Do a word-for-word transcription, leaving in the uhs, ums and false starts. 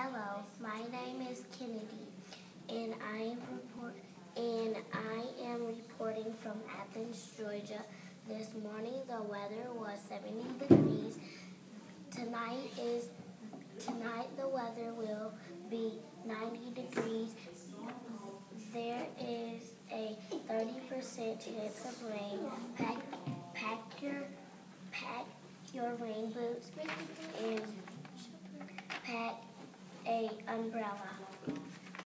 Hello, my name is Kennedy, and I am report and I am reporting from Athens, Georgia. This morning the weather was seventy degrees. Tonight is tonight the weather will be ninety degrees. There is a thirty percent chance of rain. Pack pack your pack your rain boots and pack a umbrella.